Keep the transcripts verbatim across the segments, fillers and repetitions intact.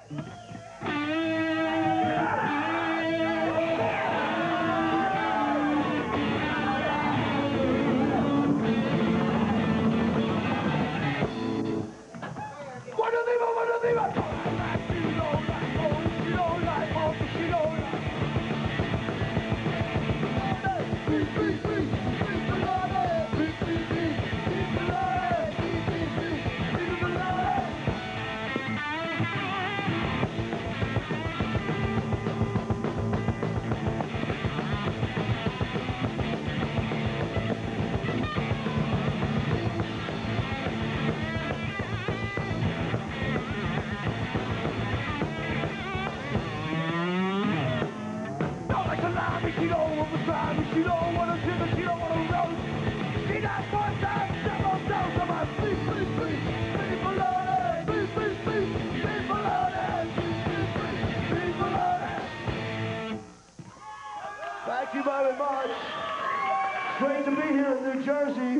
Thank you very much. It's great to be here in New Jersey.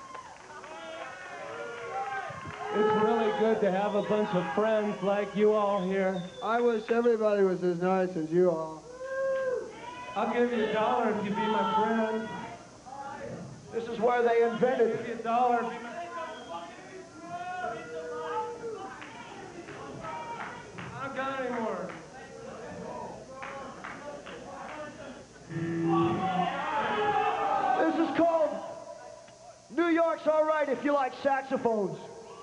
It's really good to have a bunch of friends like you all here. I wish everybody was as nice as you all. I'll give you a dollar if you be my friend. This is where they invented I'll give you a dollar if you be my I don't got any more. This is called New York's All Right if you like saxophones.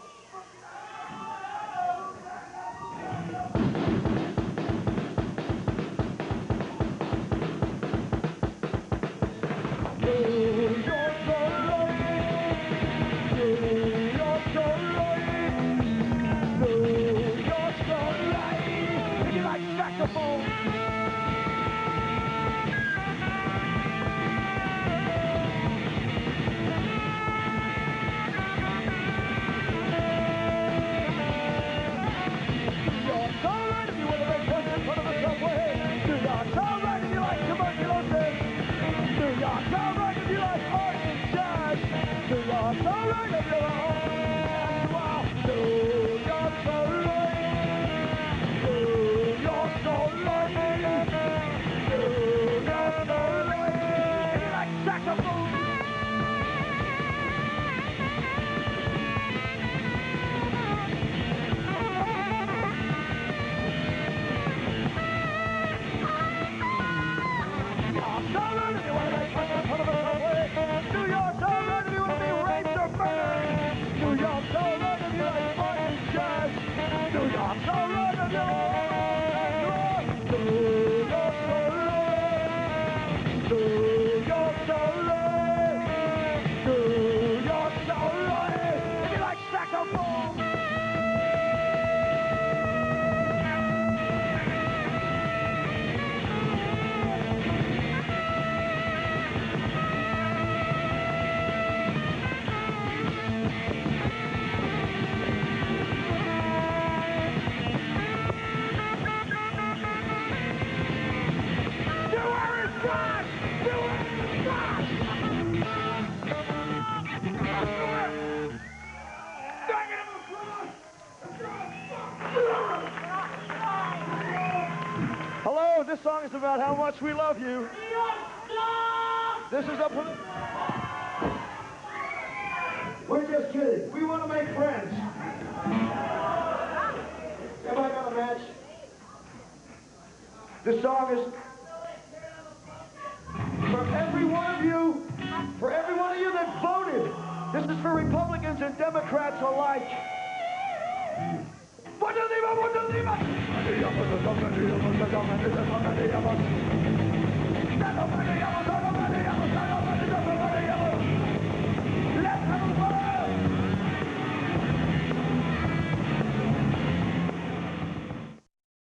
Hello, this song is about how much we love you. This is up. We're just kidding. We want to make friends. Everybody got a match? This song is for every one of you, for every one of you that voted. This is for Republicans and Democrats alike. What